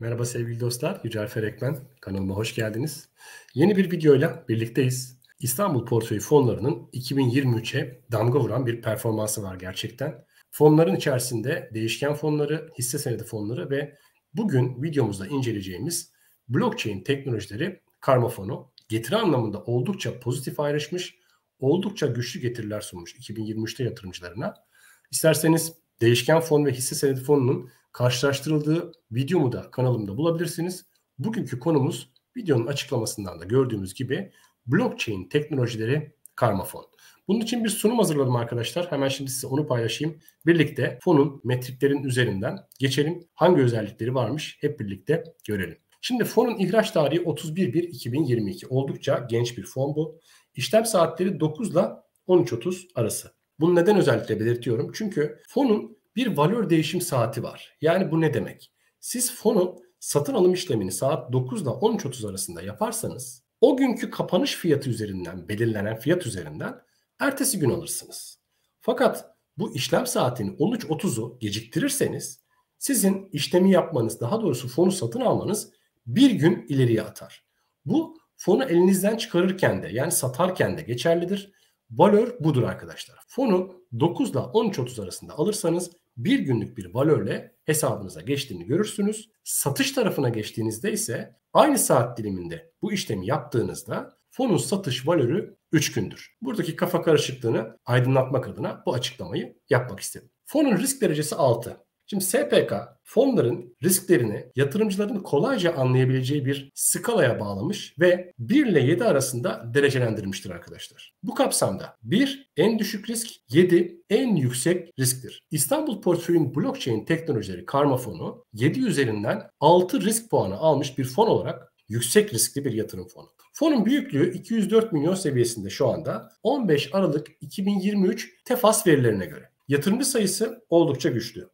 Merhaba sevgili dostlar, Yücel Ferek ben. Kanalıma hoş geldiniz. Yeni bir videoyla birlikteyiz. İstanbul Portföy Fonları'nın 2023'e damga vuran bir performansı var gerçekten. Fonların içerisinde değişken fonları, hisse senedi fonları ve bugün videomuzda inceleyeceğimiz blockchain teknolojileri karma fonu getiri anlamında oldukça pozitif ayrışmış, oldukça güçlü getiriler sunmuş 2023'te yatırımcılarına. İsterseniz değişken fon ve hisse senedi fonunun karşılaştırıldığı videomu da kanalımda bulabilirsiniz. Bugünkü konumuz videonun açıklamasından da gördüğümüz gibi blockchain teknolojileri karma fon. Bunun için bir sunum hazırladım arkadaşlar. Hemen şimdi size onu paylaşayım. Birlikte fonun metriklerin üzerinden geçelim. Hangi özellikleri varmış hep birlikte görelim. Şimdi fonun ihraç tarihi 31.1.2022. Oldukça genç bir fon bu. İşlem saatleri 9 ile 13.30 arası. Bunu neden özellikle belirtiyorum? Çünkü fonun bir valör değişim saati var. Yani bu ne demek? Siz fonun satın alım işlemini saat 9 ile 13.30 arasında yaparsanız o günkü kapanış fiyatı üzerinden belirlenen fiyat üzerinden ertesi gün alırsınız. Fakat bu işlem saatini 13.30'u geciktirirseniz sizin işlemi yapmanız, daha doğrusu fonu satın almanız bir gün ileriye atar. Bu fonu elinizden çıkarırken de yani satarken de geçerlidir. Valör budur arkadaşlar. Fonu 9 ile 13.30 arasında alırsanız bir günlük bir valörle hesabınıza geçtiğini görürsünüz. Satış tarafına geçtiğinizde ise aynı saat diliminde bu işlemi yaptığınızda fonun satış valörü 3 gündür. Buradaki kafa karışıklığını aydınlatmak adına bu açıklamayı yapmak istedim. Fonun risk derecesi 6. Şimdi SPK fonların risklerini yatırımcıların kolayca anlayabileceği bir skalaya bağlamış ve 1 ile 7 arasında derecelendirmiştir arkadaşlar. Bu kapsamda 1 en düşük risk, 7 en yüksek risktir. İstanbul Portföy'ün blockchain teknolojileri karma fonu 7 üzerinden 6 risk puanı almış bir fon olarak yüksek riskli bir yatırım fonu. Fonun büyüklüğü 204 milyon seviyesinde şu anda 15 Aralık 2023 Tefas verilerine göre. Yatırımcı sayısı oldukça güçlü.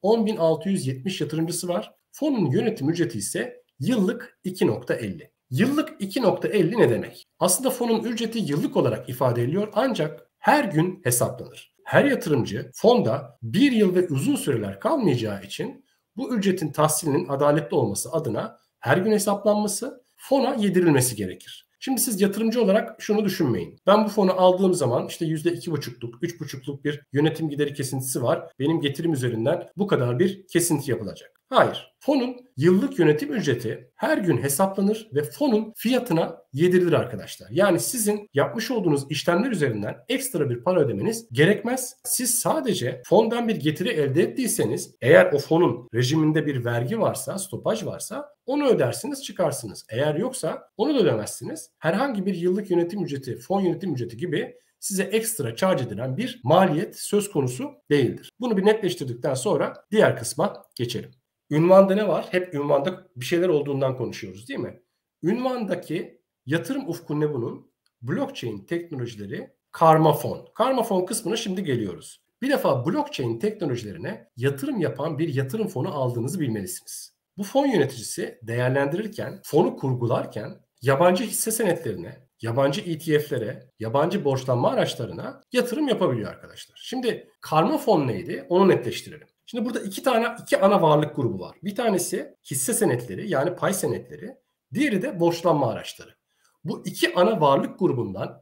10.670 yatırımcısı var. Fonun yönetim ücreti ise yıllık 2.50. Yıllık 2.50 ne demek? Aslında fonun ücreti yıllık olarak ifade ediliyor ancak her gün hesaplanır. Her yatırımcı fonda bir yıl ve uzun süreler kalmayacağı için bu ücretin tahsilinin adaletli olması adına her gün hesaplanması, fona yedirilmesi gerekir. Şimdi siz yatırımcı olarak şunu düşünmeyin. Ben bu fonu aldığım zaman işte %2,5'luk, 3,5'luk bir yönetim gideri kesintisi var. Benim getirim üzerinden bu kadar bir kesinti yapılacak. Hayır. Fonun yıllık yönetim ücreti her gün hesaplanır ve fonun fiyatına yedirilir arkadaşlar. Yani sizin yapmış olduğunuz işlemler üzerinden ekstra bir para ödemeniz gerekmez. Siz sadece fondan bir getiri elde ettiyseniz, eğer o fonun rejiminde bir vergi varsa, stopaj varsa onu ödersiniz, çıkarsınız. Eğer yoksa onu da ödemezsiniz. Herhangi bir yıllık yönetim ücreti, fon yönetim ücreti gibi size ekstra charge edilen bir maliyet söz konusu değildir. Bunu bir netleştirdikten sonra diğer kısma geçelim. Ünvanda ne var? Hep ünvanda bir şeyler olduğundan konuşuyoruz değil mi? Ünvandaki yatırım ufku ne bunun? Blockchain teknolojileri karma fon. Karma fon kısmına şimdi geliyoruz. Bir defa blockchain teknolojilerine yatırım yapan bir yatırım fonu aldığınızı bilmelisiniz. Bu fon yöneticisi değerlendirirken, fonu kurgularken yabancı hisse senetlerine, yabancı ETF'lere, yabancı borçlanma araçlarına yatırım yapabiliyor arkadaşlar. Şimdi karma fon neydi? Onu netleştirelim. Şimdi burada iki ana varlık grubu var. Bir tanesi hisse senetleri yani pay senetleri, diğeri de borçlanma araçları. Bu iki ana varlık grubundan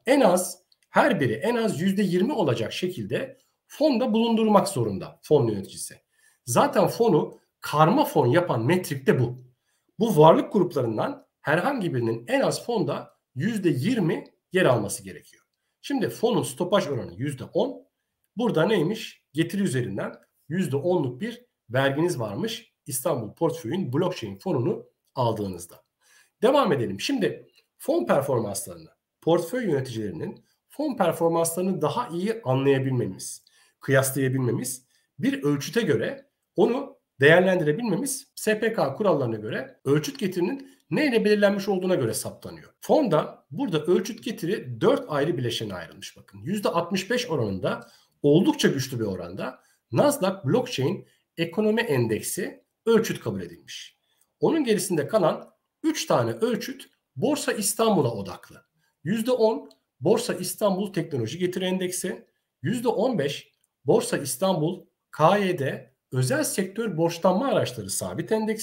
her biri en az %20 olacak şekilde fonda bulundurmak zorunda fon yöneticisi. Zaten fonu karma fon yapan metrik de bu. Bu varlık gruplarından herhangi birinin en az fonda %20 yer alması gerekiyor. Şimdi fonun stopaj oranı %10. Burada neymiş? Getiri üzerinden %10'luk bir verginiz varmış İstanbul Portföy'ün blockchain fonunu aldığınızda. Devam edelim. Şimdi fon performanslarını, portföy yöneticilerinin fon performanslarını daha iyi anlayabilmemiz, kıyaslayabilmemiz, bir ölçüte göre onu değerlendirebilmemiz SPK kurallarına göre ölçüt getirinin neyle belirlenmiş olduğuna göre saptanıyor. Fonda burada ölçüt getiri 4 ayrı bileşene ayrılmış bakın. %65 oranında oldukça güçlü bir oranda Nasdaq Blockchain Ekonomi Endeksi ölçüt kabul edilmiş. Onun gerisinde kalan 3 tane ölçüt Borsa İstanbul'a odaklı. %10 Borsa İstanbul Teknoloji Getiri Endeksi, %15 Borsa İstanbul KYD Özel Sektör Borçlanma Araçları Sabit Endeksi,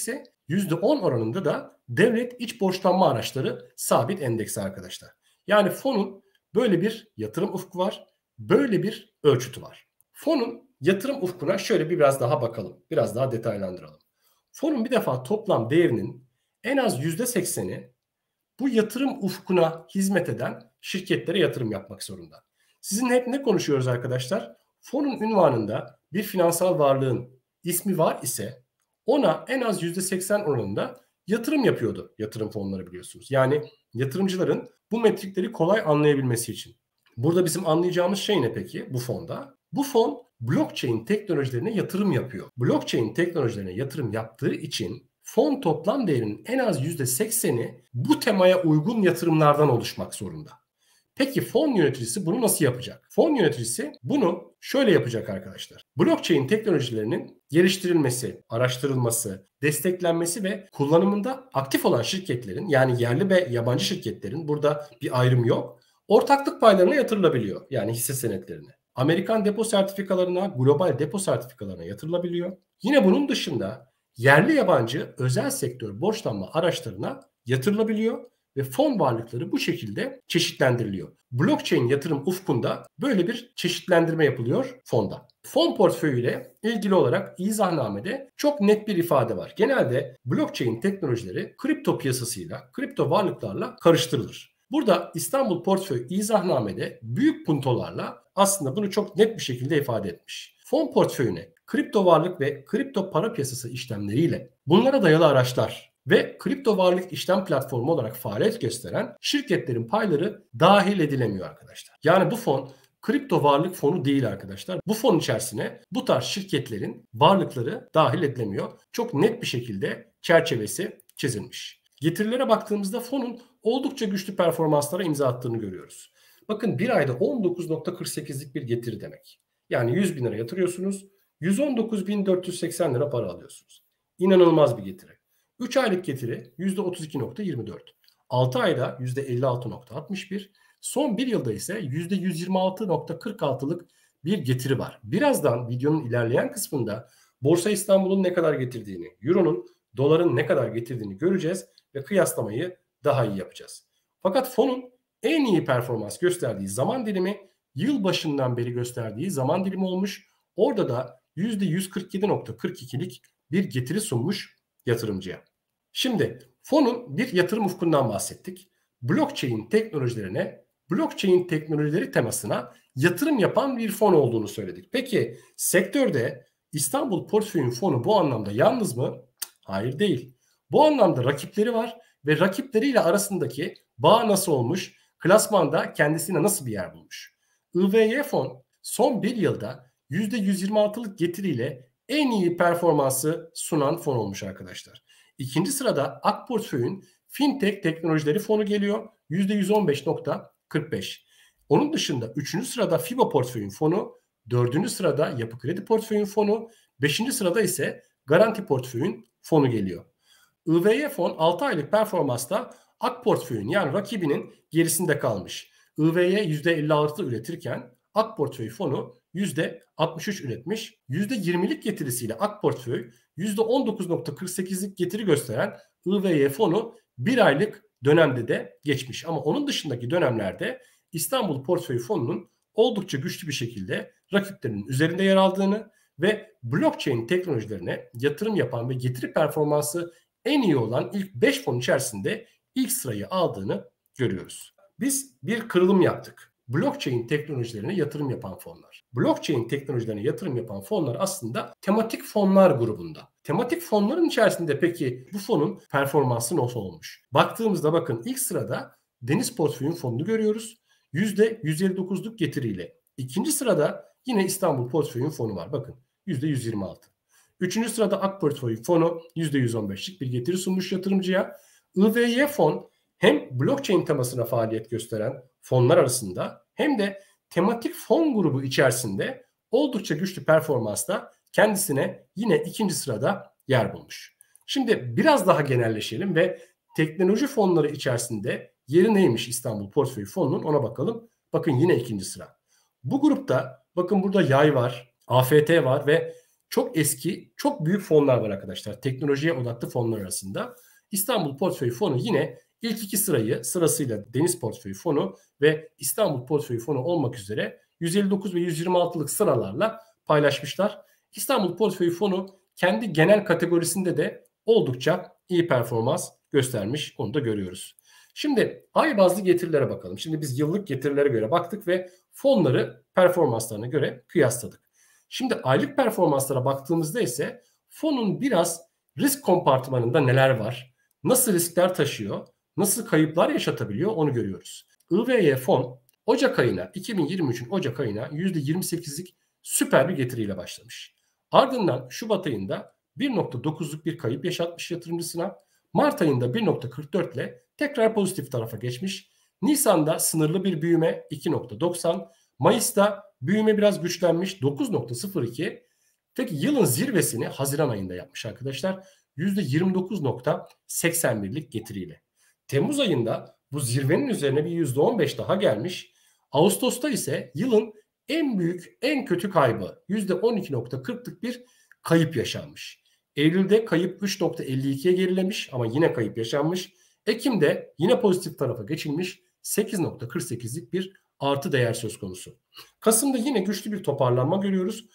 %10 oranında da devlet iç borçlanma araçları sabit endeksi arkadaşlar. Yani fonun böyle bir yatırım ufku var, böyle bir ölçütü var. Fonun yatırım ufkuna şöyle biraz daha bakalım, biraz daha detaylandıralım. Fonun bir defa toplam değerinin en az %80'i bu yatırım ufkuna hizmet eden şirketlere yatırım yapmak zorunda. Sizin hep ne konuşuyoruz arkadaşlar? Fonun ünvanında bir finansal varlığın ismi var ise ona en az %80 oranında yatırım yapıyordu yatırım fonları biliyorsunuz. Yani yatırımcıların bu metrikleri kolay anlayabilmesi için. Burada bizim anlayacağımız şey ne peki bu fonda? Bu fon blockchain teknolojilerine yatırım yapıyor. Blockchain teknolojilerine yatırım yaptığı için fon toplam değerinin en az %80'i bu temaya uygun yatırımlardan oluşmak zorunda. Peki fon yöneticisi bunu nasıl yapacak? Fon yöneticisi bunu şöyle yapacak arkadaşlar. Blockchain teknolojilerinin geliştirilmesi, araştırılması, desteklenmesi ve kullanımında aktif olan şirketlerin, yani yerli ve yabancı şirketlerin, burada bir ayrım yok, ortaklık paylarına yatırılabiliyor. Yani hisse senetlerine. Amerikan depo sertifikalarına, global depo sertifikalarına yatırılabiliyor. Yine bunun dışında yerli yabancı özel sektör borçlanma araçlarına yatırılabiliyor ve fon varlıkları bu şekilde çeşitlendiriliyor. Blockchain yatırım ufkunda böyle bir çeşitlendirme yapılıyor fonda. Fon portföyüyle ilgili olarak izahnamede çok net bir ifade var. Genelde blockchain teknolojileri kripto piyasasıyla, kripto varlıklarla karıştırılır. Burada İstanbul Portföy izahnamede büyük puntolarla aslında bunu çok net bir şekilde ifade etmiş. Fon portföyüne kripto varlık ve kripto para piyasası işlemleriyle bunlara dayalı araçlar ve kripto varlık işlem platformu olarak faaliyet gösteren şirketlerin payları dahil edilemiyor arkadaşlar. Yani bu fon kripto varlık fonu değil arkadaşlar. Bu fon içerisine bu tarz şirketlerin varlıkları dahil edilemiyor. Çok net bir şekilde çerçevesi çizilmiş. Getirilere baktığımızda fonun oldukça güçlü performanslara imza attığını görüyoruz. Bakın bir ayda 19.48'lik bir getiri demek. Yani 100 bin lira yatırıyorsunuz, 119.480 lira para alıyorsunuz. İnanılmaz bir getiri. 3 aylık getiri %32.24. 6 ayda %56.61. Son 1 yılda ise %126.46'lık bir getiri var. Birazdan videonun ilerleyen kısmında Borsa İstanbul'un ne kadar getirdiğini, Euro'nun, doların ne kadar getirdiğini göreceğiz ve kıyaslamayı daha iyi yapacağız. Fakat fonun en iyi performans gösterdiği zaman dilimi yıl başından beri gösterdiği zaman dilimi olmuş. Orada da %147.42'lik bir getiri sunmuş yatırımcıya. Şimdi fonun bir yatırım ufkundan bahsettik. Blockchain teknolojilerine, blockchain teknolojileri temasına yatırım yapan bir fon olduğunu söyledik. Peki sektörde İstanbul Portföy'ün fonu bu anlamda yalnız mı? Hayır değil. Bu anlamda rakipleri var ve rakipleriyle arasındaki bağ nasıl olmuş? Klasmanda kendisine nasıl bir yer bulmuş? IVY fon son bir yılda %126'lık getiriyle en iyi performansı sunan fon olmuş arkadaşlar. İkinci sırada AK Portföy'ün Fintech Teknolojileri fonu geliyor. %115.45. Onun dışında 3. sırada FIBA Portföy'ün fonu, 4. sırada Yapı Kredi Portföy'ün fonu, 5. sırada ise Garanti Portföy'ün fonu geliyor. IVY fon 6 aylık performansta AK Portföy'ün yani rakibinin gerisinde kalmış. IVY %56 üretirken AK Portföy fonu %63 üretmiş. %20'lik getirisiyle AK Portföy %19.48'lik getiri gösteren IVY fonu bir aylık dönemde de geçmiş. Ama onun dışındaki dönemlerde İstanbul Portföy fonunun oldukça güçlü bir şekilde rakiplerinin üzerinde yer aldığını ve blockchain teknolojilerine yatırım yapan ve getiri performansı en iyi olan ilk 5 fon içerisinde ilk sırayı aldığını görüyoruz. Biz bir kırılım yaptık. Blockchain teknolojilerine yatırım yapan fonlar. Blockchain teknolojilerine yatırım yapan fonlar aslında tematik fonlar grubunda. Tematik fonların içerisinde peki bu fonun performansı nasıl olmuş? Baktığımızda bakın ilk sırada Deniz Portföy'ün fonunu görüyoruz. %159'luk getiriyle. İkinci sırada yine İstanbul Portföy'ün fonu var. Bakın %126. Üçüncü sırada AK Portföy fonu %115'lik bir getiri sunmuş yatırımcıya. IVY fon hem blockchain temasına faaliyet gösteren fonlar arasında hem de tematik fon grubu içerisinde oldukça güçlü performansla kendisine yine ikinci sırada yer bulmuş. Şimdi biraz daha genelleşelim ve teknoloji fonları içerisinde yeri neymiş İstanbul Portföy Fonu'nun ona bakalım. Bakın yine ikinci sıra. Bu grupta bakın burada yay var, AFT var ve çok eski, çok büyük fonlar var arkadaşlar. Teknolojiye odaklı fonlar arasında. İstanbul Portföy Fonu yine ilk iki sırayı sırasıyla Deniz Portföy Fonu ve İstanbul Portföy Fonu olmak üzere 159 ve 126'lık sıralarla paylaşmışlar. İstanbul Portföy Fonu kendi genel kategorisinde de oldukça iyi performans göstermiş. Onu da görüyoruz. Şimdi ay bazlı getirilere bakalım. Şimdi biz yıllık getirilere göre baktık ve fonları performanslarına göre kıyasladık. Şimdi aylık performanslara baktığımızda ise fonun biraz risk kompartmanında neler var, nasıl riskler taşıyor, nasıl kayıplar yaşatabiliyor onu görüyoruz. IVY fon Ocak ayına 2023'ün Ocak ayına %28'lik süper bir getiriyle başlamış. Ardından Şubat ayında 1.9'luk bir kayıp yaşatmış yatırımcısına. Mart ayında 1.44 ile tekrar pozitif tarafa geçmiş. Nisan'da sınırlı bir büyüme 2.90. Mayıs'ta büyüme biraz güçlenmiş 9.02. Peki yılın zirvesini Haziran ayında yapmış arkadaşlar. %29.81'lik getiriyle. Temmuz ayında bu zirvenin üzerine bir %15 daha gelmiş. Ağustos'ta ise yılın en büyük, en kötü kaybı %12.40'lık bir kayıp yaşanmış. Eylül'de kayıp 3.52'ye gerilemiş ama yine kayıp yaşanmış. Ekim'de yine pozitif tarafa geçilmiş 8.48'lik bir artı değer söz konusu. Kasım'da yine güçlü bir toparlanma görüyoruz.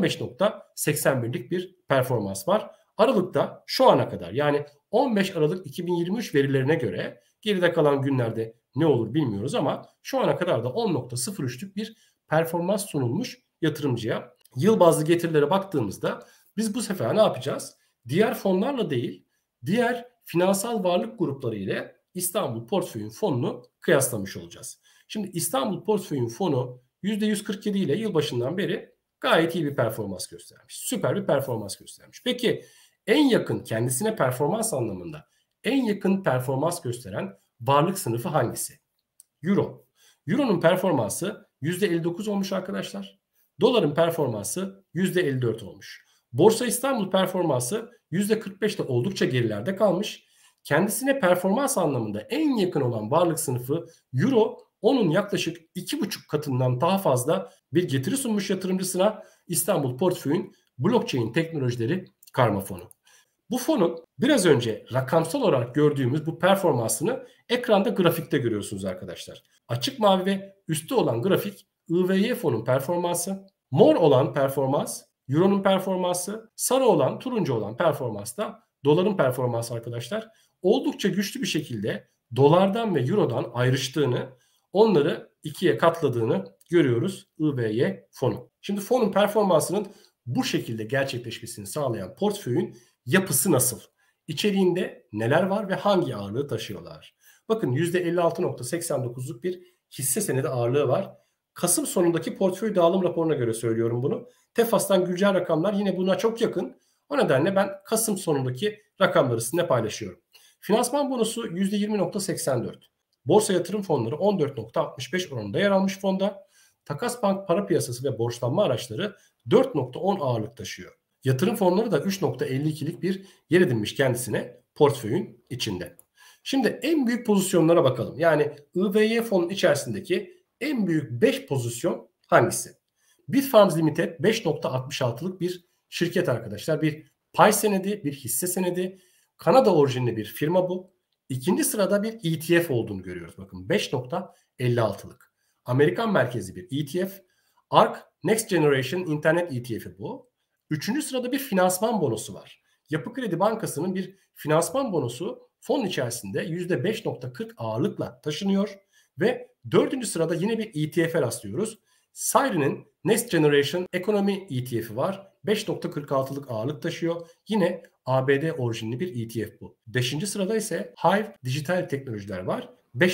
15.81'lik bir performans var. Aralık'ta şu ana kadar yani 15 Aralık 2023 verilerine göre geride kalan günlerde ne olur bilmiyoruz ama şu ana kadar da 10.03'lük bir performans sunulmuş yatırımcıya. Yıl bazlı getirilere baktığımızda biz bu sefer ne yapacağız? Diğer fonlarla değil, diğer finansal varlık grupları ile İstanbul Portföy'ün fonunu kıyaslamış olacağız. Şimdi İstanbul Portföy'ün fonu %147 ile yılbaşından beri gayet iyi bir performans göstermiş. Süper bir performans göstermiş. Peki en yakın kendisine performans anlamında en yakın performans gösteren varlık sınıfı hangisi? Euro. Euro'nun performansı %59 olmuş arkadaşlar. Doların performansı %54 olmuş. Borsa İstanbul performansı %45'te oldukça gerilerde kalmış. Kendisine performans anlamında en yakın olan varlık sınıfı Euro, onun yaklaşık 2,5 katından daha fazla bir getiri sunmuş yatırımcısına İstanbul Portföy'ün blockchain teknolojileri karma fonu. Bu fonun biraz önce rakamsal olarak gördüğümüz bu performansını ekranda grafikte görüyorsunuz arkadaşlar. Açık mavi ve üstte olan grafik IVY fonun performansı, mor olan performans Euro'nun performansı, sarı olan turuncu olan performans da doların performansı arkadaşlar. Oldukça güçlü bir şekilde dolardan ve Euro'dan ayrıştığını, onları ikiye katladığını görüyoruz IVY fonu. Şimdi fonun performansının bu şekilde gerçekleşmesini sağlayan portföyün yapısı nasıl? İçeriğinde neler var ve hangi ağırlığı taşıyorlar? Bakın %56.89'luk bir hisse senedi ağırlığı var. Kasım sonundaki portföy dağılım raporuna göre söylüyorum bunu. Tefas'tan güncel rakamlar yine buna çok yakın. O nedenle ben Kasım sonundaki rakamları sizinle paylaşıyorum. Finansman bonusu %20.84. Borsa yatırım fonları 14.65 oranında yer almış fonda. Takas bank para piyasası ve borçlanma araçları 4.10 ağırlık taşıyor. Yatırım fonları da 3.52'lik bir yer edinmiş kendisine portföyün içinde. Şimdi en büyük pozisyonlara bakalım. Yani IVY fonun içerisindeki en büyük 5 pozisyon hangisi? Bitfarms Limited 5.66'lık bir şirket arkadaşlar. Bir pay senedi, bir hisse senedi. Kanada orijinli bir firma bu. İkinci sırada bir ETF olduğunu görüyoruz. Bakın 5.56'lık. Amerikan merkezi bir ETF. ARK Next Generation İnternet ETF'i bu. Üçüncü sırada bir finansman bonosu var. Yapı Kredi Bankası'nın bir finansman bonosu fon içerisinde %5.40 ağırlıkla taşınıyor. Ve dördüncü sırada yine bir ETF'e rastlıyoruz. Sayri'nin Next Generation Economy ETF'i var. 5.46'lık ağırlık taşıyor. Yine ABD orijinli bir ETF bu. Beşinci sırada ise Hive Dijital Teknolojiler var.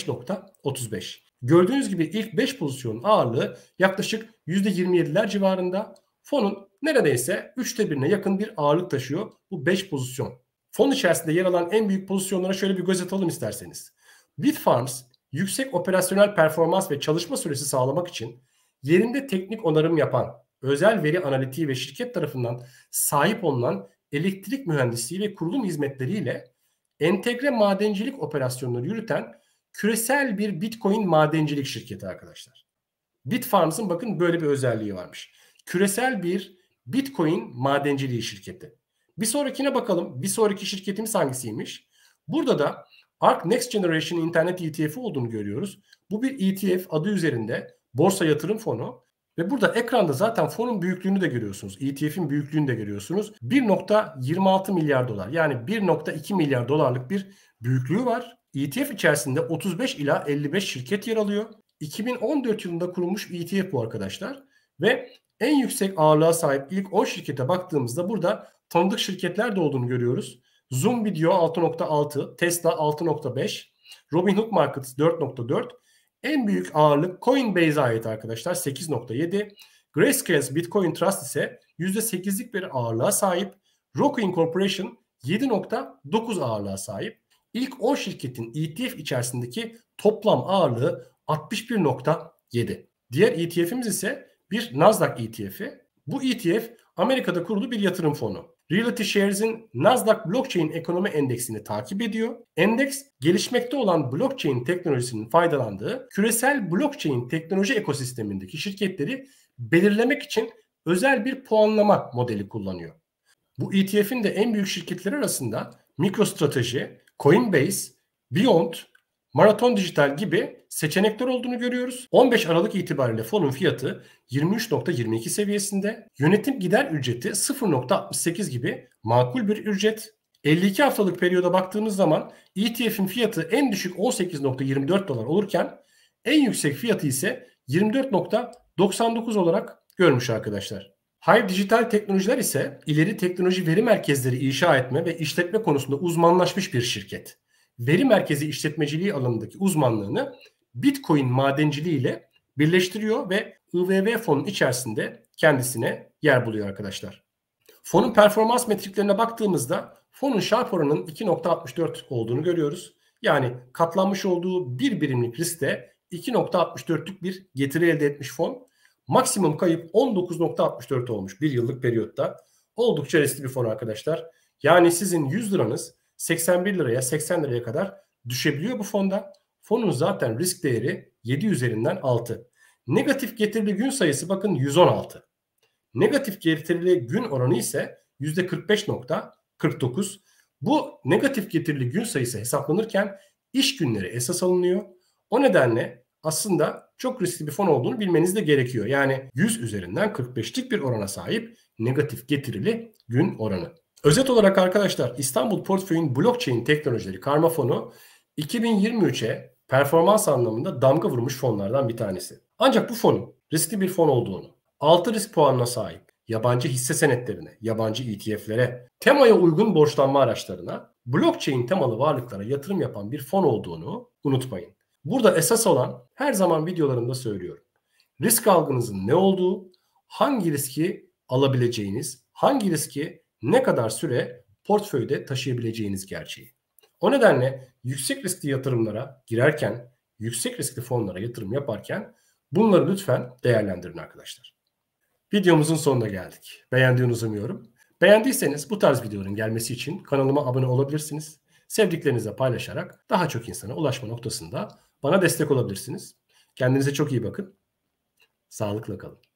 5.35. Gördüğünüz gibi ilk 5 pozisyonun ağırlığı yaklaşık %27'ler civarında. Fonun neredeyse 1/3'üne yakın bir ağırlık taşıyor bu 5 pozisyon. Fon içerisinde yer alan en büyük pozisyonlara şöyle bir göz atalım isterseniz. Bitfarms yüksek operasyonel performans ve çalışma süresi sağlamak için yerinde teknik onarım yapan, özel veri analitiği ve şirket tarafından sahip olunan elektrik mühendisliği ve kurulum hizmetleriyle entegre madencilik operasyonları yürüten küresel bir Bitcoin madencilik şirketi arkadaşlar. Bitfarms'ın bakın böyle bir özelliği varmış. Küresel bir Bitcoin madenciliği şirketi. Bir sonrakine bakalım. Bir sonraki şirketimiz hangisiymiş? Burada da ARK Next Generation İnternet ETF'i olduğunu görüyoruz. Bu bir ETF adı üzerinde borsa yatırım fonu ve burada ekranda zaten fonun büyüklüğünü de görüyorsunuz. ETF'in büyüklüğünü de görüyorsunuz. 1.26 milyar dolar yani 1.2 milyar dolarlık bir büyüklüğü var. ETF içerisinde 35 ila 55 şirket yer alıyor. 2014 yılında kurulmuş bir ETF bu arkadaşlar ve en yüksek ağırlığa sahip ilk 10 şirkete baktığımızda burada tanıdık şirketler de olduğunu görüyoruz. Zoom Video 6.6, Tesla 6.5, Robinhood Markets 4.4. En büyük ağırlık Coinbase'e ait arkadaşlar 8.7. Grayscale Bitcoin Trust ise %8'lik bir ağırlığa sahip. Roku Incorporation 7.9 ağırlığa sahip. İlk 10 şirketin ETF içerisindeki toplam ağırlığı 61.7. Diğer ETF'imiz ise bir Nasdaq ETF'i. Bu ETF Amerika'da kurulu bir yatırım fonu. Realty Shares'in Nasdaq Blockchain Ekonomi Endeksini takip ediyor. Endeks gelişmekte olan blockchain teknolojisinin faydalandığı küresel blockchain teknoloji ekosistemindeki şirketleri belirlemek için özel bir puanlama modeli kullanıyor. Bu ETF'in de en büyük şirketleri arasında MicroStrategy, Coinbase, Beyond, Marathon Dijital gibi seçenekler olduğunu görüyoruz. 15 Aralık itibariyle fonun fiyatı 23.22 seviyesinde. Yönetim gider ücreti 0.68 gibi makul bir ücret. 52 haftalık periyoda baktığımız zaman ETF'in fiyatı en düşük 18.24 dolar olurken en yüksek fiyatı ise 24.99 olarak görmüş arkadaşlar. Hive Dijital Teknolojiler ise ileri teknoloji veri merkezleri inşa etme ve işletme konusunda uzmanlaşmış bir şirket. Veri merkezi işletmeciliği alanındaki uzmanlığını Bitcoin madenciliği ile birleştiriyor ve IVV fonun içerisinde kendisine yer buluyor arkadaşlar. Fonun performans metriklerine baktığımızda fonun Sharpe oranının 2.64 olduğunu görüyoruz. Yani katlanmış olduğu bir birimlik riskte 2.64'lük bir getiri elde etmiş fon. Maksimum kayıp 19.64 olmuş bir yıllık periyotta. Oldukça riskli bir fon arkadaşlar. Yani sizin 100 liranız 81 liraya 80 liraya kadar düşebiliyor bu fonda. Fonun zaten risk değeri 7 üzerinden 6. Negatif getirili gün sayısı bakın 116. Negatif getirili gün oranı ise %45.49. Bu negatif getirili gün sayısı hesaplanırken iş günleri esas alınıyor. O nedenle aslında çok riskli bir fon olduğunu bilmeniz de gerekiyor. Yani 100 üzerinden 45'lik bir orana sahip negatif getirili gün oranı. Özet olarak arkadaşlar İstanbul Portföy'ün blockchain teknolojileri karma fonu 2023'e performans anlamında damga vurmuş fonlardan bir tanesi. Ancak bu fonun riskli bir fon olduğunu, 6 risk puanına sahip, yabancı hisse senetlerine, yabancı ETF'lere, temaya uygun borçlanma araçlarına, blockchain temalı varlıklara yatırım yapan bir fon olduğunu unutmayın. Burada esas olan her zaman videolarımda söylüyorum. Risk algınızın ne olduğu, hangi riski alabileceğiniz, hangi riski ne kadar süre portföyde taşıyabileceğiniz gerçeği. O nedenle yüksek riskli yatırımlara girerken, yüksek riskli fonlara yatırım yaparken bunları lütfen değerlendirin arkadaşlar. Videomuzun sonuna geldik. Beğendiğinizi umuyorum. Beğendiyseniz bu tarz videoların gelmesi için kanalıma abone olabilirsiniz. Sevdiklerinizle paylaşarak daha çok insana ulaşma noktasında bana destek olabilirsiniz. Kendinize çok iyi bakın. Sağlıkla kalın.